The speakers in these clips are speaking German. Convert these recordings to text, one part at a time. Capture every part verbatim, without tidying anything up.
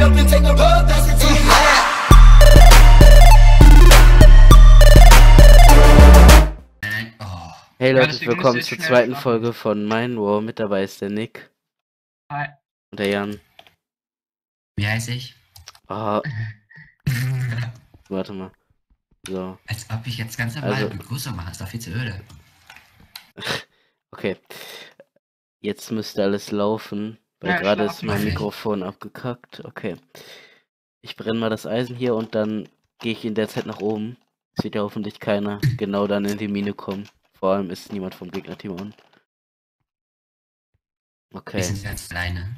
up and take a rub, that's it to the Oh. Hey Ja, Leute, deswegen willkommen müsst ihr zur schnell zweiten schlafen. Folge von Minewar. Mit dabei ist der Nick Hi. und der Jan. Wie heiße ich? Ah, warte mal. So, Als ob ich jetzt ganz normale Also- Begrüßung mache, ist doch viel zu öde. okay. Jetzt müsste alles laufen, weil Ja, gerade ist schlafen. mein Okay. Mikrofon abgekackt. Okay. Ich brenne mal das Eisen hier und dann gehe ich in der Zeit nach oben. Es wird ja hoffentlich keiner genau dann in die Mine kommen. Vor allem ist niemand vom Gegnerteam an. Wir Okay. sind ganz alleine.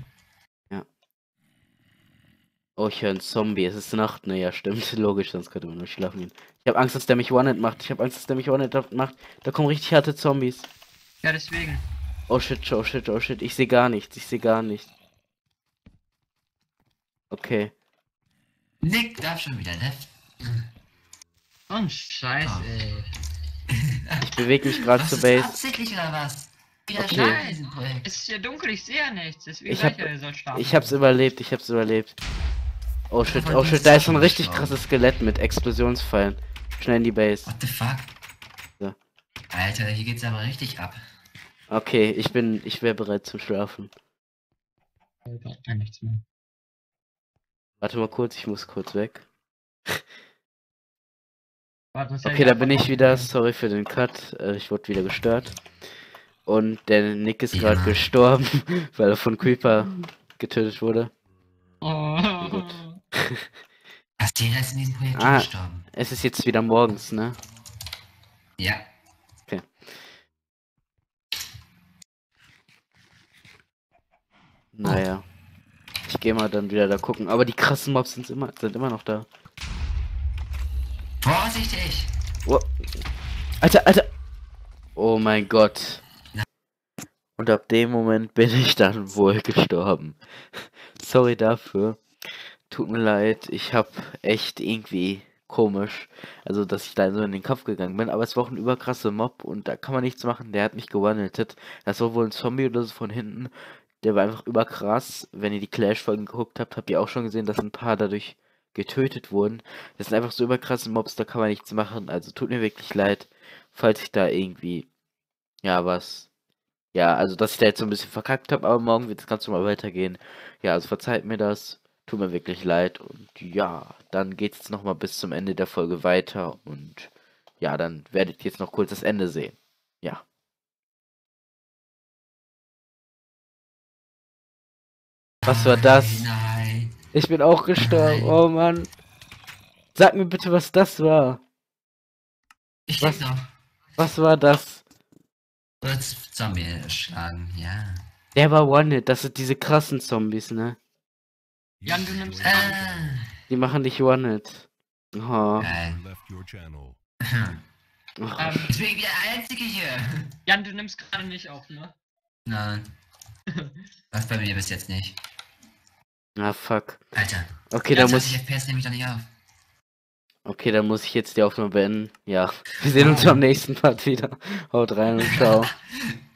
Oh, ich höre einen Zombie. Es ist Nacht. Ne, ja, stimmt. Logisch, sonst könnte man nur schlafen gehen. Ich habe Angst, dass der mich One-Hit macht. Ich habe Angst, dass der mich One-Hit macht. Da kommen richtig harte Zombies. Ja, deswegen. Oh shit, oh shit, oh shit. Ich sehe gar nichts. Ich sehe gar nichts. Okay. Nick darf schon wieder, ne? Oh, Scheiße, Ah. ey. Ich bewege mich gerade Was zur ist Base. absichtlich oder was? Wieder Okay. Scheiße, diesen Projekt. Es ist ja dunkel, ich sehe ja nichts. Deswegen Ich sag hab- ja, ihr sollt schlafen. Ich hab's überlebt. Ich hab's überlebt. Oh shit, Aber oh du shit. bist Da ja ist so ein schon richtig gestorben. krasses Skelett mit Explosionspfeilen. Schnell in die Base. What the fuck? So. Alter, hier geht's aber richtig ab. Okay, ich bin, ich wäre bereit zum Schlafen. Oh Gott, gar nichts mehr. Warte mal kurz, ich muss kurz weg. Warte, das hätte Okay, da einfach bin ich machen wieder. können. Sorry für den Cut. Äh, Ich wurde wieder gestört. Und der Nick ist Ja. gerade gestorben, weil er von Creeper getötet wurde. Oh. Gut. Was, jeder ist in diesem Projekt Ah. gestorben? Es ist jetzt wieder morgens, ne? Ja. Naja. Ich gehe mal dann wieder da gucken. Aber die krassen Mobs sind immer, sind immer noch da. Vorsichtig! Oh. Alter, Alter! Oh mein Gott. Ja. Und ab dem Moment bin ich dann wohl gestorben. Sorry dafür. Tut mir leid. Ich hab echt irgendwie komisch. Also, dass ich da so in den Kopf gegangen bin. Aber es war auch ein überkrasser Mob und da kann man nichts machen. Der hat mich gewandelt. Das war wohl ein Zombie oder so von hinten. Der war einfach überkrass. Wenn ihr die Clash-Folgen geguckt habt, habt ihr auch schon gesehen, dass ein paar dadurch getötet wurden. Das sind einfach so überkrasse Mobs, da kann man nichts machen. Also tut mir wirklich leid, falls ich da irgendwie, ja, was, ja, also dass ich da jetzt so ein bisschen verkackt habe, aber morgen wird es ganz normal weitergehen. Ja, also verzeiht mir das, tut mir wirklich leid und ja, dann geht es nochmal bis zum Ende der Folge weiter und ja, dann werdet ihr jetzt noch kurz das Ende sehen. Ja. Was war das? Nein. Ich bin auch gestorben, Nein. oh Mann. Sag mir bitte, was das war. Ich Was? leb noch. Was war das? Kurz Zombie erschlagen, ja. Der war One-Hit, das sind diese krassen Zombies, ne? Jan, du nimmst Ah. Die machen dich One-Hit. Oh. Geil. Left your channel. Ach, Ähm, Ich bin der Einzige hier. Jan, du nimmst gerade nicht auf, ne? Nein. Was bei mir bis jetzt nicht. ah, fuck. Alter. Okay, da muss ich. ich, F P S nehme ich doch nicht auf. okay, dann muss ich jetzt die Aufnahme beenden. Ja, wir sehen uns beim nächsten Part wieder. Haut rein und ciao.